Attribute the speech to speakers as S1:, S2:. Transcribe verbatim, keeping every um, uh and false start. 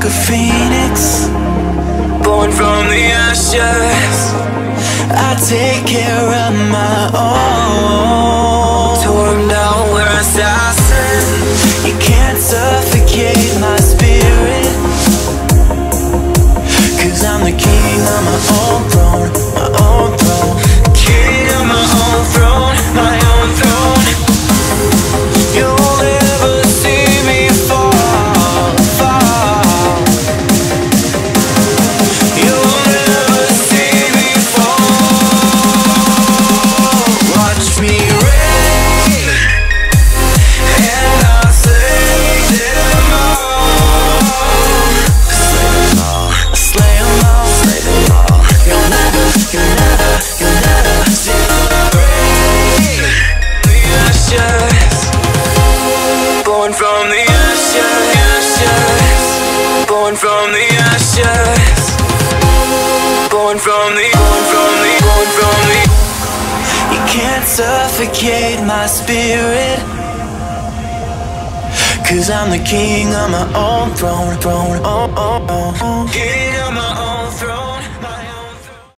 S1: a phoenix, born from the ashes. I take care of my own. Torn down, we're assassin. You can't suffocate my spirit, 'cause I'm the king on my own throne, my own throne. King on my own throne, my own throne. You'll never see me fall, fall. You'll never see me fall. Watch me reign, and I'll slay them all. Slay them all, slay them all, slay them all. You'll never, you'll never, you'll never see me reign. The ashes, born from the ashes, ashes. Born from the ashes, born from the, born from the, born from the. You can't suffocate my spirit, 'cause I'm the king on my own throne, throne, oh, oh, oh. King on my own throne.